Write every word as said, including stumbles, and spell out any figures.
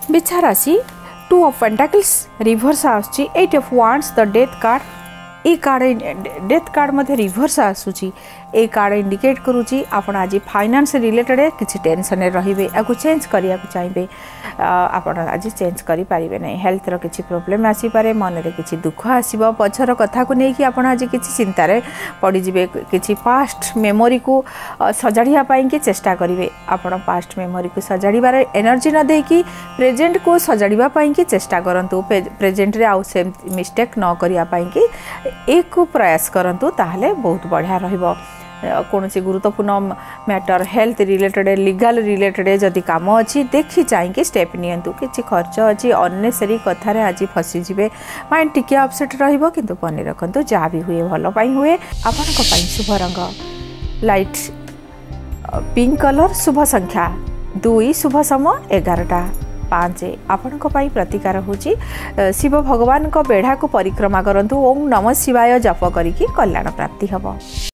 बिछा राशि two of pentacles reverse आसुची eight of wands the death card ए कार्ड डेथ कार्ड मध्य रिवर्स आसूची ए कार्ड इंडिकेट करूची आपण आज फाइनेंस रिलेटेड किसी टेंशन रहिबे आकु चेंज करिया चाहिए आपण आज चेंज करि पारिबे नै हेल्थ रो किसी प्रॉब्लम आसी पारे मन रे किसी दुख आसीबो पछर कथा को नै कि आपण आज किसी चिंता रे पड़ी जिवे किसी पास्ट मेमोरी को सजाड़िया पाई कि चेष्टा करिवे आपण पास्ट मेमोरी को सजाड़िबार एनर्जी न दे कि प्रेजेंट को सजाड़िबा पाई कि चेष्टा करंतु प्रेजेंट रे आउ सेम मिस्टेक न करिया पाई कि एक को प्रयास करंतु ताहले बहुत बढ़िया रहिबो कौन सी गुरुत्वपूर्ण matter health related legal related जदि काम अच्छी देखी चाहिए स्टेप नियंतु किसी खर्च अच्छी अननेसेसरी कथार आज फसी जिवे माइंड टिके अपसेट रहिबो किंतु बनी रखंतु जहाँ भी हुए भल पाई हुए आपण को पाई शुभ रंग लाइट पिंक कलर शुभ संख्या दुई शुभ समय एगारटा पाँच आपण प्रतिकार होची शिव भगवान को बेढ़ा को परिक्रमा करंतु ओम नमः शिवाय जप करिकी कल्याण प्राप्ति हबो।